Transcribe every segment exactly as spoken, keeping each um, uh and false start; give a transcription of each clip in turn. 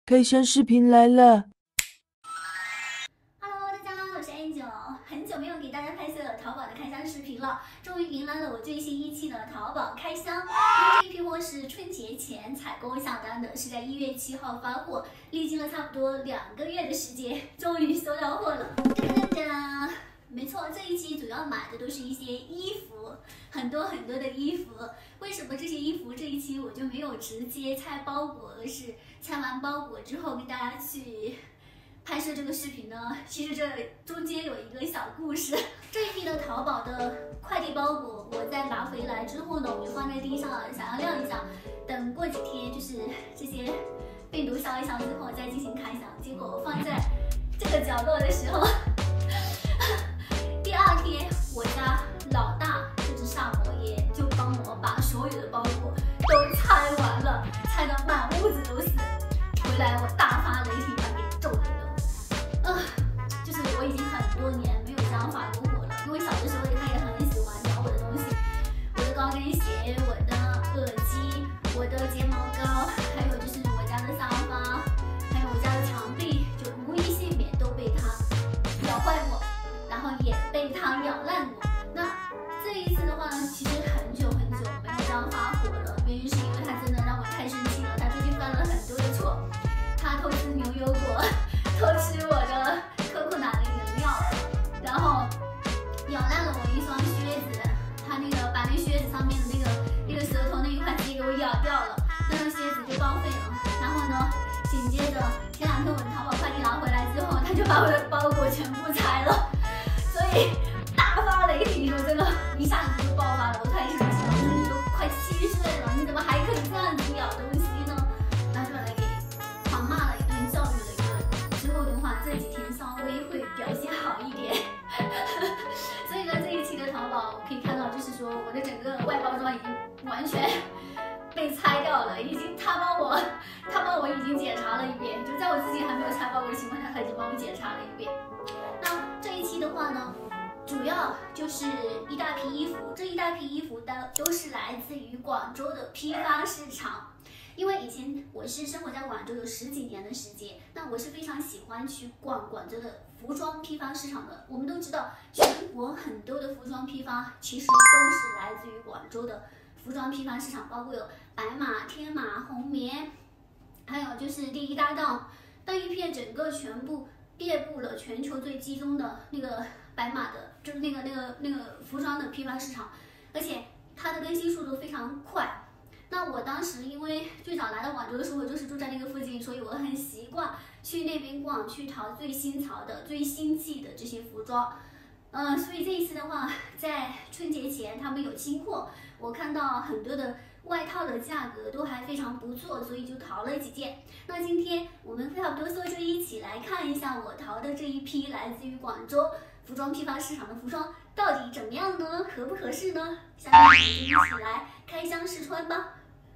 开箱视频来了。 Hello， 大家好，我是 Angel， 很久没有给大家拍摄淘宝的开箱视频了，终于迎来了我最新一期的淘宝开箱。因为这一批货是春节前采购下单的，是在一月七号发货，历经了差不多两个月的时间，终于收到货了。噔噔噔，没错，这一期主要买的都是一些衣服，很多很多的衣服。为什么这些衣服这一期我就没有直接拆包裹，而是拆完包裹之后跟大家去拍摄这个视频呢？其实这中间有一个小故事。这一批的淘宝的快递包裹，我在拿回来之后呢，我就放在地上，想要晾一下，等过几天就是这些病毒消一消之后再进行开箱。结果我放在这个角落的时候，第二天我家老大就是萨摩耶就帮我把所有的包裹都拆完了，拆得满屋子都是。回来我大发雷霆，把给揍了一顿。啊，就是我已经很多年没有这样发过火了，因为小的时候他也很喜欢咬我的东西，我的高跟鞋、我的耳机、我的睫毛膏，还有就是我家的沙发，还有我家的墙壁，就无一幸免都被他咬坏过，然后也被他咬烂过。那这一次的话呢，其实很久很久没有这样发火了，原因是因为他真的让我太生气了，他最近犯了很多的错。他偷吃牛油果，偷吃我的可可奶的饮料，然后咬烂了我一双靴子，他那个把那靴子上面的那个那个舌头那一块直接给我咬掉了，那双靴子就报废了。然后呢，紧接着前两天我的淘宝快递拿回来之后，他就把我的包裹全部拆了，所以大发雷霆，我真的一下子就爆发了，我太生气了，我说你都快七岁了，你怎么还可以这样子咬东西呢？然后就来给狂骂了一顿，教育了一顿。之后的话，这几天稍微会表现好一点。所以呢，这一期的淘宝可以看到，就是说我的整个外包装已经完全被拆掉了，已经他帮我，他帮我已经检查了一遍，就在我自己还没有拆包裹的情况下，他已经帮我检查了一遍。那这一期的话呢，主要就是一大批衣服，这一大批衣服的都是来自于广州的批发市场。因为以前我是生活在广州有十几年的时间，那我是非常喜欢去逛广州的服装批发市场的。我们都知道，全国很多的服装批发其实都是来自于广州的服装批发市场，包括有白马、天马、红棉，还有就是第一大道那一片，整个全部遍布了全球最集中的那个白马的，就是那个那个那个服装的批发市场，而且它的更新速度非常快。那我当时因为最早来到广州的时候就是住在那个附近，所以我很习惯去那边逛，去淘最新潮的、最新季的这些服装。嗯、呃，所以这一次的话，在春节前他们有清货，我看到很多的外套的价格都还非常不错，所以就淘了几件。那今天我们废话不多说，就一起来看一下我淘的这一批来自于广州服装批发市场的服装到底怎么样呢？合不合适呢？下面我们就一起来开箱试穿吧。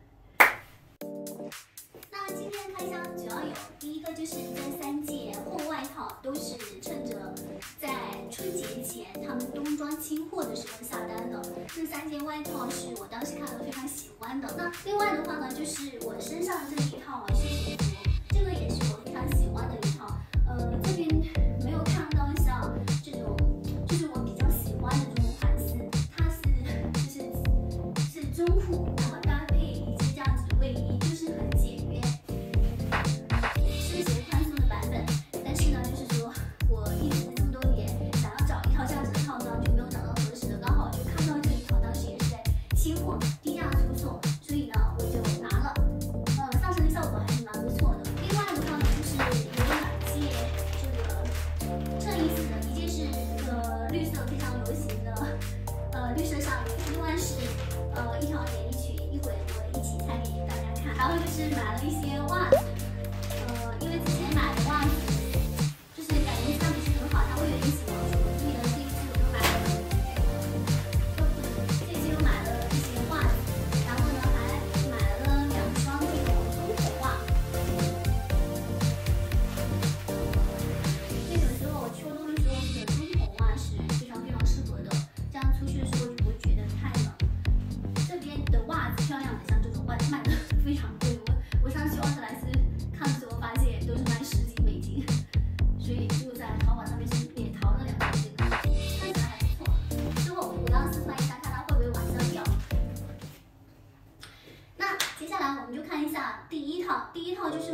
那今天开箱主要有第一个就是这三件厚外套，都是趁着在春节前他们冬装清货的时候下单的。这三件外套是我当时看了非常喜欢的。那另外的话呢，就是我身上这一套完事服，这个也是我非常喜欢的一套。呃，这边没有看到像这种，就是我比较喜欢的这种款式，它是就是是中裤，然后搭配一件这样子的卫衣，就是很简约。是宽松的版本，但是呢，就是说我一直这么多年想要找一套这样子的套装，就没有找到合适的，刚好就看到这一套，当时也是在清货，低价出售，所以呢，我就拿了。呃，上身的效果还是蛮不错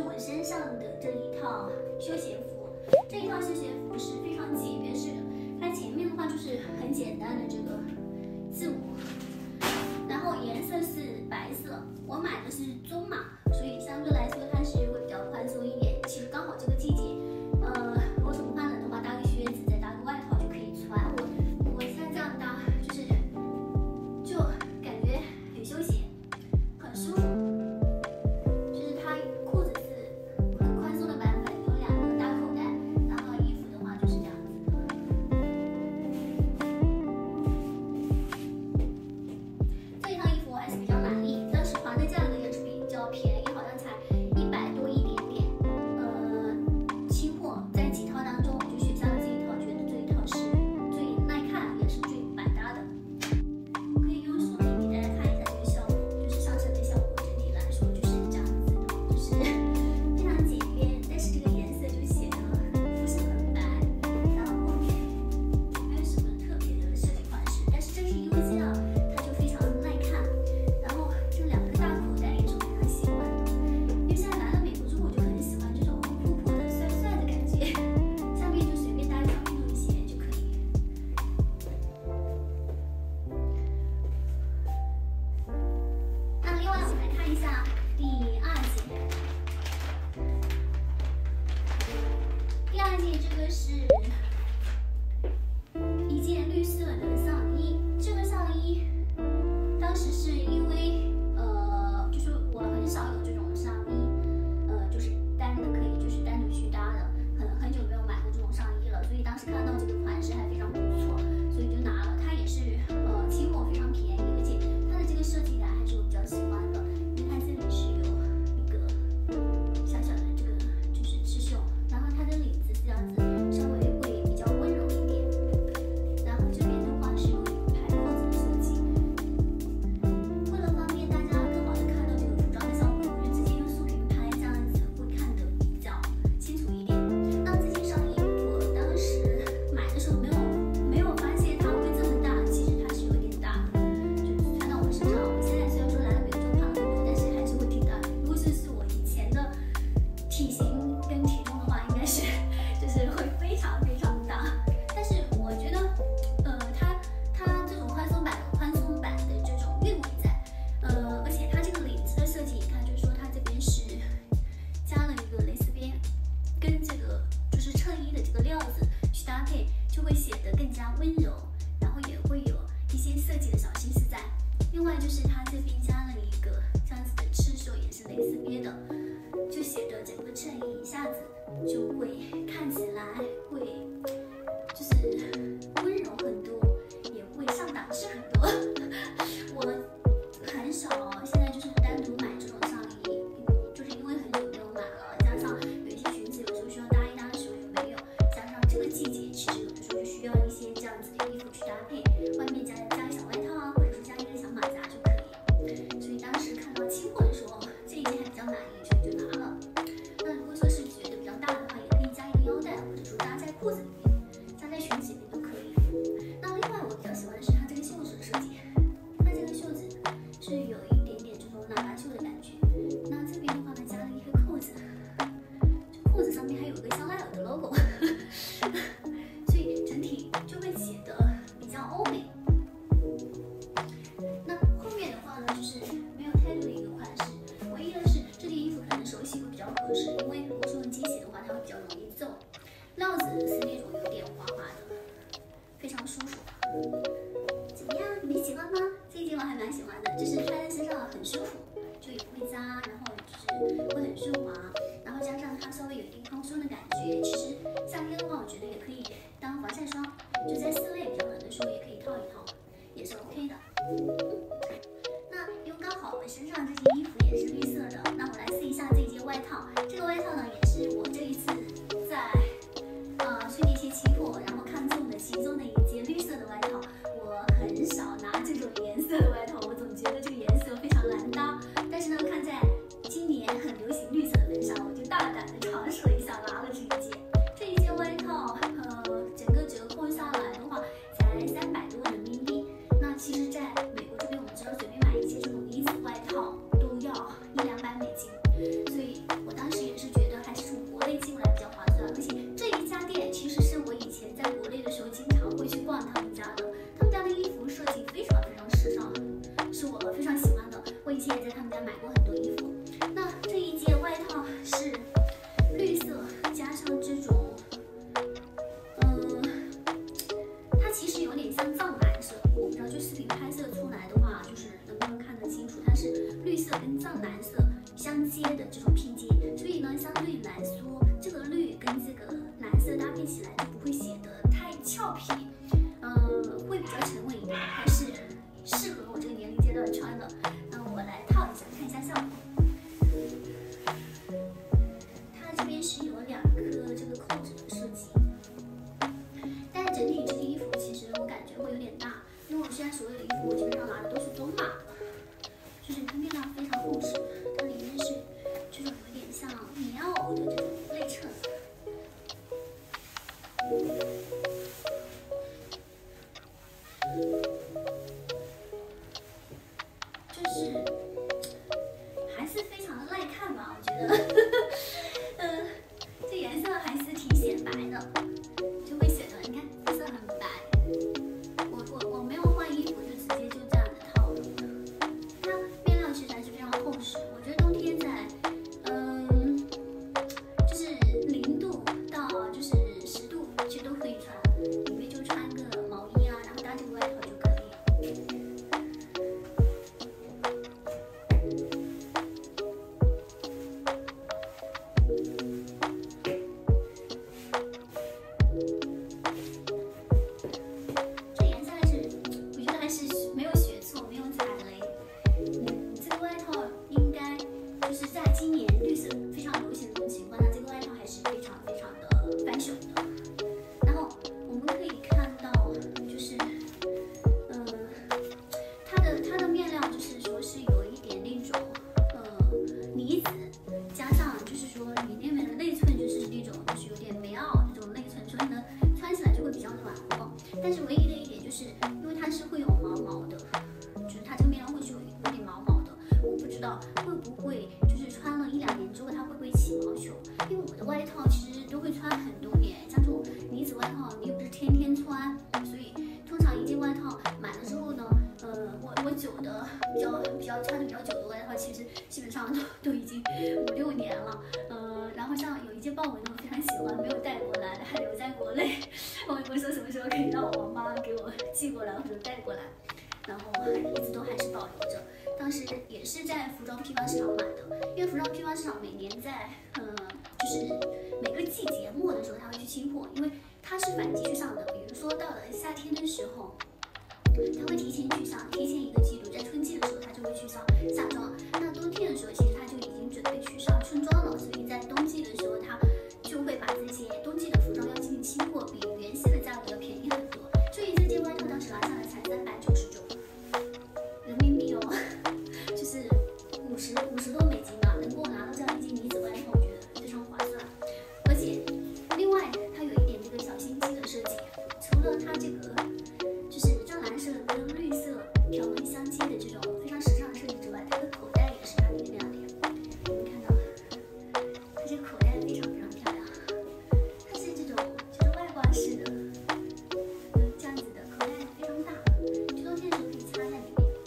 我身上的这一套休闲服，这一套休闲服是非常简约式的，它前面的话就是很简单的这个字母，然后颜色是白色，我买的是棕码，所以相对来说它是会比较宽松一点。其实刚好这个季节，呃，如果是不怕冷的话，搭个靴子再搭个外套就可以穿。我我现在这样搭，就是就感觉很休闲，很舒服。就是它裤子是很宽松的版本，有两个大口袋，然后衣服的话就是这样子的。这一套衣服我还是比较满意，当时团的价格也是比较便宜，好像才一百多一点点。呃，期货在几套当中，我就选下了这一套，觉得这一套是最耐看，也是最百搭的。我可以用竖屏给大家看一下这个效果，就是上身的效果，整体来说就是这样子的，就是非常简约，但是这个颜色就显得不是很白。然后后面没有什么特别的设计款式，但是正是因为这样，它就非常耐看。然后这两个大口袋也是我非常喜欢的，因为现在来了美国之后，我就很喜欢这种酷酷的、帅帅的感觉。下面就随便搭一条运动鞋就可以。那另外我们来看一下第二件，第二件这个是一件绿色的上衣，这个上衣当时是因为呃，就是我很少有这种上衣，呃，就是单的可以就是单独去搭的，很很久没有买过这种上衣了，所以当时看到这个款式还非常不错，所以就拿了。它也是呃期货非常便宜，而且它的这个设计感还是我比较喜欢的，因为它这里是有一个小小的这个就是刺绣，然后它的领子是这样子，稍微会比较温柔一点，然后这边的话是有排扣子的设计。为了方便大家更好的看到这个服装的效果，我就直接用竖屏拍，这样子会看得比较清楚一点。那这件上衣我当时买的时候没有没有发现它会这么大，其实它是有点大的，就穿到我身上。我现在虽然说来了美国之后胖了很多，但是还是会挺大的。如果是是我以前的体型跟体重的话，应该是就是会非常非常大。但是我觉得，呃，它它这种宽松版有宽松版的这种韵味在，呃，而且它这个领子的设计，你看，就是说它这边是加了一个蕾丝边，跟这个就是衬衣的这个料子去搭配，就会显得更加温柔，然后也会有一些设计的小心思在。另外就是它这边加了一个这样子的刺绣，也是蕾丝边的，就显得整个衬衣一下子就会看起来会就是温柔很多，也会上档次很多。我很少现在就是单独买这种上衣，就是因为很久没有买了，加上有一些裙子有时候需要搭一搭的时候又没有，加上这个季节其实有的时候就需要一些这样子的衣服去搭配，外面加加个小外套啊，或者说加一个小马甲就可以。所以当时看到期货的时候，这一件还比较满意，所以就拿了。那如果说是觉得比较大的话，也可以加一个腰带，或者说搭在裤子里面，加在裙子里面都可以。那另外我比较喜欢的是它这个袖子的设计，它这个袖子是有一点点这种喇叭袖的感觉。那这边的话呢，加了一个扣子，这扣子上面还有个香奈儿的 logo， 所以整体就会显得比较欧美。那后面的话呢，就是没有太多的一个款式，唯一的是这件衣服可能手洗会比较合适，因为如果说用机洗的话，它会比较容易皱。料子是那种有点滑滑的，非常舒服。怎么样，你们喜欢吗？这一件我还蛮喜欢的，就是穿在身上很舒服，就也不会扎，然后就是会很顺滑，然后加上它稍微有一点蓬松的感觉。其实夏天的话，我觉得也可以当防晒霜，就在室内比较冷的时候也可以套一套，也是 OK 的。那因为刚好我身上这件衣服也是绿色的，那我来试一下这件外套。这个外套呢，也是我这一次在呃春节前期货，然后看中的其中的一件绿色的外套。我很少拿这种颜色的外套，我总觉得这个颜色非常难搭。但是呢，看在今年很流行绿色的份上，我就大胆的尝试了一下。 是有两颗这个扣子的设计，但整体这件衣服其实我感觉会有点大，因为我现在所有的衣服我基本上拿的都是中码的，就是它面料非常厚实，它里面是这种有点像棉袄的这种内衬。就是还是非常的耐看吧，我觉得，嗯，这颜色还是挺显白的，就会显得你看肤色很白。我我我没有换衣服就直接就这样子套了，它面料其实还是非常厚实，我觉得冬天在，嗯，就是零度到就是十度其实都可以穿，里面就穿个毛衣啊，然后搭这个外套就可以了。但是唯一的一点就是，因为它是会有毛毛的，就是它这个面料会是有有点毛毛的，我不知道会不会就是穿了一两年之后它会不会起毛球？因为我的外套其实都会穿很多年，像这种呢子外套你又不是天天穿，所以通常一件外套买了之后呢，呃，我我久的比较比较穿的比较久的外套，其实基本上都都已经五六年了，呃，然后像有一件豹纹的我非常喜欢，没有带过来，还留在国内。我我说什么时候可以让我妈给我寄过来或者带过来，然后一直都还是保留着。当时也是在服装批发市场买的，因为服装批发市场每年在呃就是每个季节末的时候它会去清货，因为它是反季去上的。比如说到了夏天的时候，它会提前去上，提前一个季度，在春季的时候它就会去上夏装。那冬天的时候其实它就已经准备去上春装了，所以在冬季的时候它就会把这些冬季的服装要进行清货，比原先的价格要便宜很多。所以这件外套当时拿下来才三百九十九人民币哦，就是五十五十多美金吧，能够拿到这样一件呢子外套，我觉得非常划算。而且另外它有一点这个小心机的设计，除了它这个就是藏蓝色跟绿色条纹相接的这种非常时尚的设计之外，它的口袋也是它的一个亮点。你们看到，它这个口袋非常非常漂亮，它是这种就是外挂式的，嗯，这样子的口袋非常大，秋冬天的时候可以插在里面。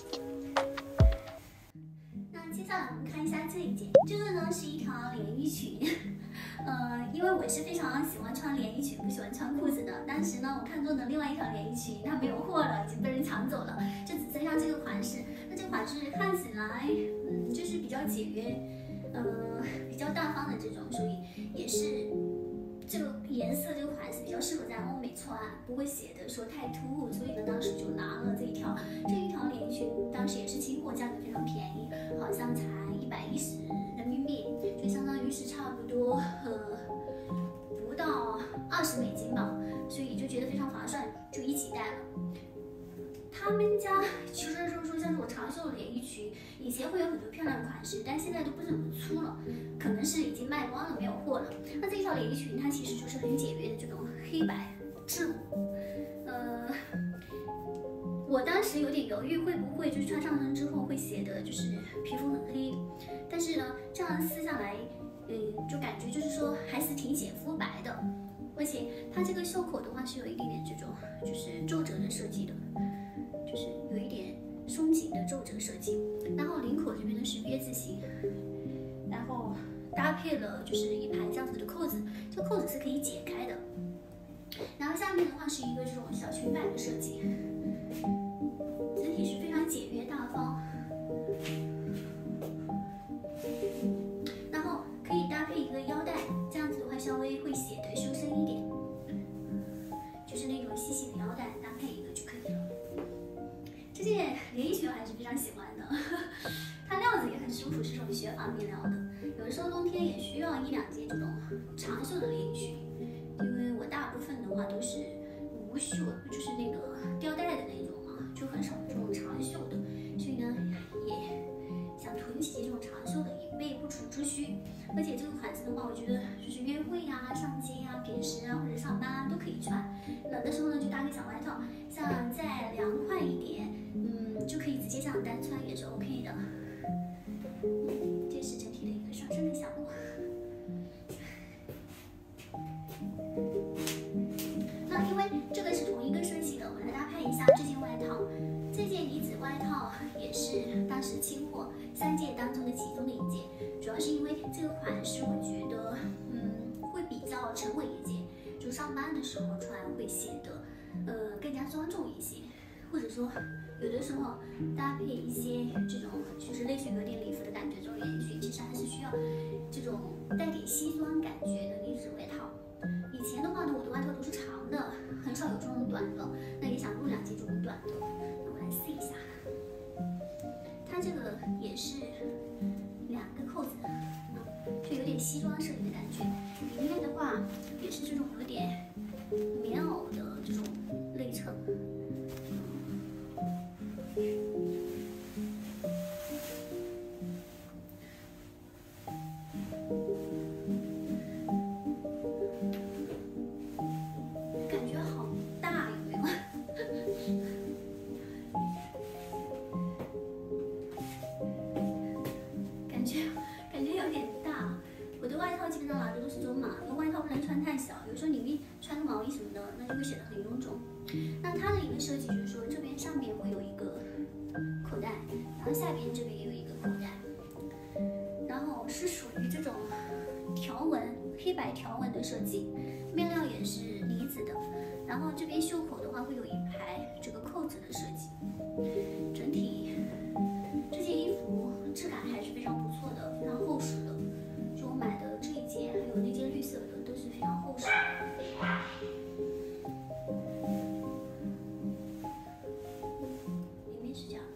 那接下来我们看一下这一件，这个呢是一条连衣裙。呃，因为我是非常喜欢穿连衣裙，不喜欢穿裤子的。当时呢，我看中的另外一条连衣裙，它没有货了，已经被人抢走了，就只剩下这个款式。那这个款式看起来，嗯，就是比较简约，呃，比较大方的这种，所以也是这个颜色这个款式比较适合在欧美穿，不会显得说太突兀。所以呢，当时就拿了这一条，这一条连衣裙，当时也是清货，价格非常便宜，好像才一百一十人民币，就相当于是差不多呃不到二十美金吧，所以就觉得非常划算，就一起带了。他们家其实就是说，像这种长袖的连衣裙，以前会有很多漂亮的款式，但现在都不怎么出了，可能是已经卖光了，没有货了。那这一条连衣裙，它其实就是很简约的这种黑白字母，呃。我当时有点犹豫，会不会就是穿上身之后会显得就是皮肤很黑，但是呢，这样撕下来，嗯，就感觉就是说还是挺显肤白的，而且它这个袖口的话是有一点点这种就是皱褶的设计的，就是有一点松紧的皱褶设计，然后领口这边呢是约字形，然后搭配了就是一排这样子的扣子，这扣子是可以解开的，然后下面的话是一个这种小裙摆的设计。整体是非常简约大方，然后可以搭配一个腰带，这样子的话稍微会显得修身一点，就是那种细细的腰带搭配一个就可以了。这件连衣裙我还是非常喜欢的，它料子也很舒服，是这种雪纺面料的，有的时候冬天也需要一两件这种长袖的连衣裙，因为我大部分的话都是无袖，就是那个吊带的那种嘛，就很少这种长袖的，所以呢也想囤几件这种长袖的，以备不时之需。而且这个款子的话，我觉得就是约会啊、上街啊、平时啊或者上班啊都可以穿。冷的时候呢，就搭个小外套，像再凉快一点，嗯，就可以直接这样单穿也是 OK 的。这是整体的一个上身的项目。那因为这个是同一个设计的，我来搭配一下这件外套。这件呢子外套也是当时清货三件当中的其中的一件，主要是因为这个款式我觉得，嗯，会比较沉稳一些，就上班的时候穿会显得，呃，更加庄重一些，或者说有的时候搭配一些这种就是类似于有点礼服的感觉，这种连衣裙其实还是需要这种带点西装感觉的呢子外套。以前的话呢，我的外套都是长的，很少有这种短的，那也想入两件这种短的，那我来试一下。它这个也是两个扣子，嗯，就有点西装设计的感觉。里面的话也是这种有点棉袄的这种内衬。感觉好大，有没有？感觉感觉有点大。我的外套基本上拿的都是中码，因为外套不能穿太小，有时候里面穿个毛衣什么的，那就会显得很臃肿。那它的一个设计就是说，这边上面会有一个口袋，然后下边这边也有一个口袋，然后是属于这种条纹黑白条纹的设计，面料也是呢子的。然后这边袖口的话会有一排这个扣子的设计，整体这件衣服质感还是非常不错的，非常厚实的。就我买的这一件，还有那件绿色的都是非常厚实的。里面是这样。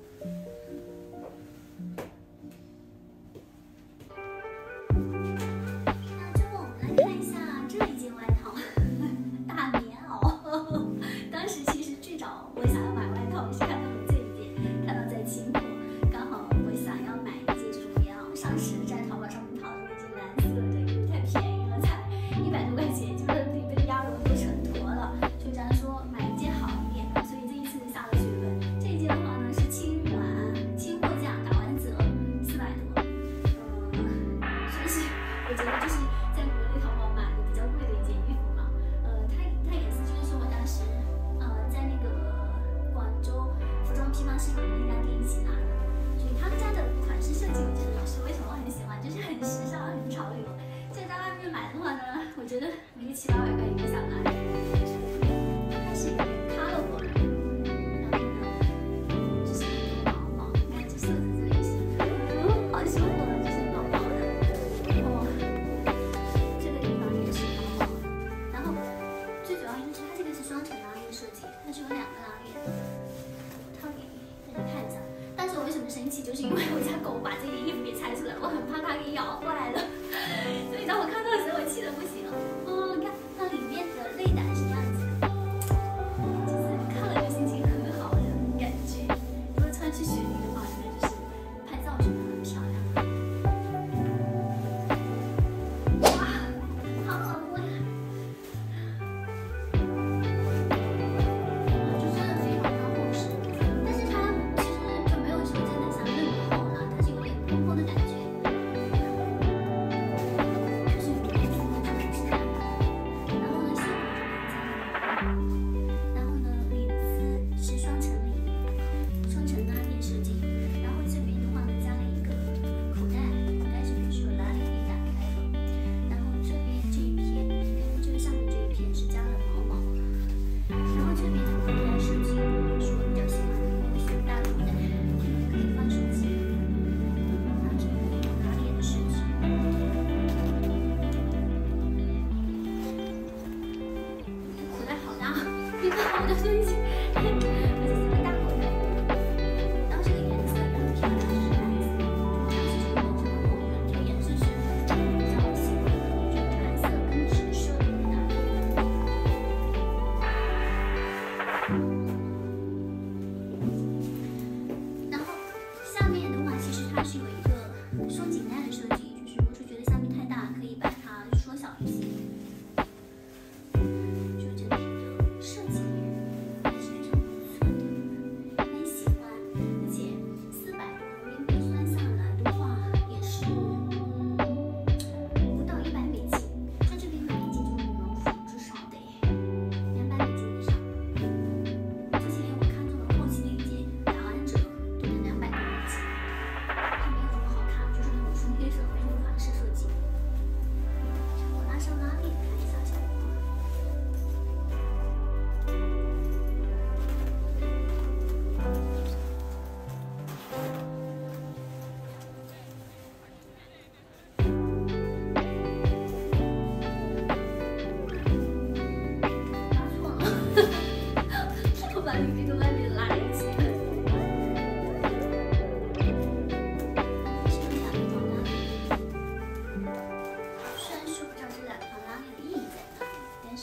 那最后我们来看一下这一件外套。大棉袄，当时其实最早我想要买外套，也是看到了这一件，看到在清货，刚好我想要买一件这种棉袄，当时在淘宝上面淘了一件蓝色的，因为太便宜了，才一百多块钱，就是被鸭绒都成坨了，就这样说买一件好一点的，所以这一次下了血本。这一件的话呢是清完清货价打完折四百多，嗯，所以是我觉得就是在国内淘宝买的比较贵的一件衣服嘛。呃，它它也是，就是说我当时，呃，在那个广州服装批发市场的那家店一起拿的，所以他们家的款式设计，我觉得是为什么我很喜欢，就是很时尚、很潮流。在在外面买的话呢，我觉得一个七八百块应该下来。它是有点 colorful 的，然后呢，就是毛毛，你看这色子这一些，嗯，好喜欢的，就是毛毛的。然后这个地方也是毛毛的。然后最主要就是它这个是双层拉链设计，它是有两个拉链。我套给大家看一下。但是我为什么生气，就是因为我家狗把这件衣服给拆出来了，我很怕它给咬坏了。所以当我看到的时候，我气得不行了。哦，你看它里面的内胆是这样子的，就是看了就心情很好的感觉。如果穿去雪地的话，应该就是拍照什么的很漂亮。哇，好好贵啊！就真的非常非常厚实，但是它其实就没有说真的像那么厚了，它是有点蓬蓬的感觉，就是有点粗的这种质感。然后呢，袖口这边加了，然后呢，领子是双层领，双层拉链设计，然后这边的话呢加了一个口袋，口袋这边是有拉链可以打开的，然后这边这一片，这个上面这一片是加了毛毛。然后这边的口袋设计，我是我比较喜欢的那个胸大口袋，可以放手机。然后这边有拉链的设计。口袋好大，你看我的东西，我就喜欢大口袋。然后这个颜色也很漂亮，是蓝色。当时这个颜色很火热，这个颜色是比较喜欢的，就是蓝色跟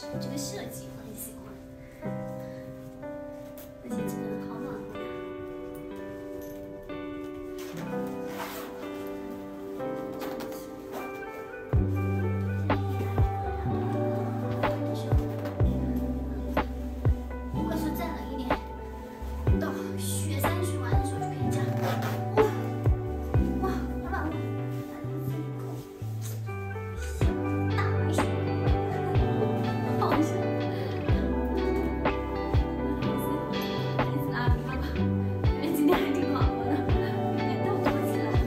这个设计我很喜欢，而且真的好暖和呀。如果是再冷一点，到雪山去玩的时候就可以这样。哇哇，老板，来自己口，大白熊，好吃。意思拉平了吧？因为今天还挺暖和的，有点倒躲起来。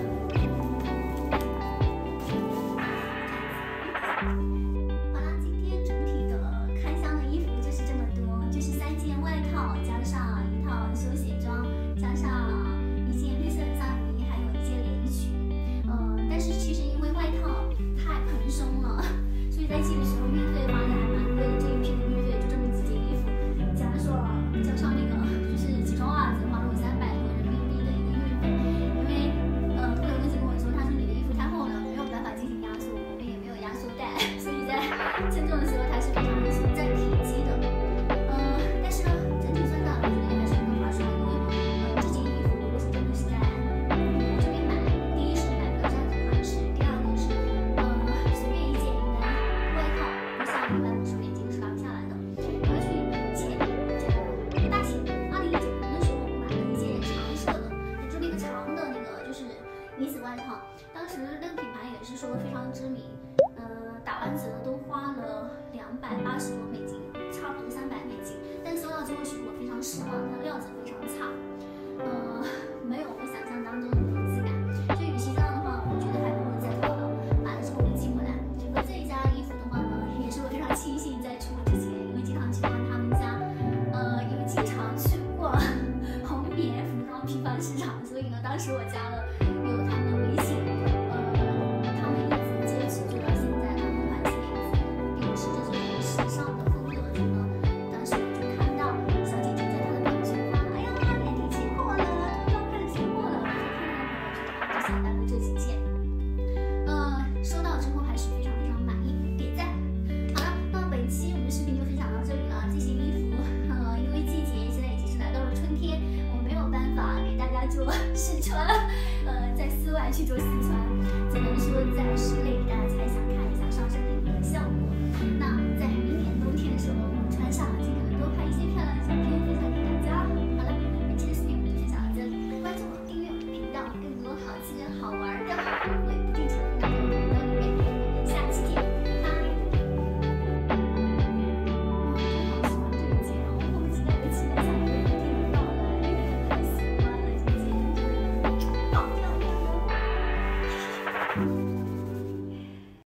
好啦，今天整体的开箱的衣服就是这么多，就是三件外套加上一套休闲装，加上一件绿色的上衣，还有一件连衣裙。呃，但是其实因为外套太蓬松了，所以在寄的时候运费花的还蛮贵的。这一批的运费就这么几件衣服，加上加上那个就是几双袜子，花了我三百多人民币的一个运费。因为呃，会有公司跟我说，他说你的衣服太厚了，没有办法进行压缩，我们也没有压缩带，所以在称重的时候它是非常的占体积的。呃，但是呢，整体算下来，我觉得也还是很划算，因为呃这件衣服如果是真的是在我这边买，第一是买不到这样子款式，第二个是呃随便一件应该外套不像一般五十美金是拿不下来的。尤其前年这个大前二零一九年的时候，我买了一件长色的，就那个长的那个就是呢子外套，当时那个品牌也是说非常知名，呃打完折都花了两百八十多美金，差不多三百美金。但收到之后，其实我非常失望，它的料子非常差，呃，没有我想象当中的那种质感。所以与其这样的话，我觉得还不如在淘宝买了之后就寄回来。而这一家衣服的话呢，也是我非常庆幸在出国之前，因为经常去逛他们家，呃，因为经常去逛红棉服装批发市场，所以呢，当时我加了有他们的微信，呃，他们一直坚持做到现在，他们款式也是秉持着这种时尚的风格去呢。当时我就看到小姐姐在她的朋友圈发，哎呀，年底期货了，终于要开始期货了，我就看到朋友圈，我就下单了这几件。呃，收到之后还是非常非常满意，点赞。好了，那本期我们的视频就分享到这里了。这些衣服，呃，因为季节现在已经是来到了春天，我没有办法给大家做试穿，呃，在室外去做试穿，只能说在室内给大家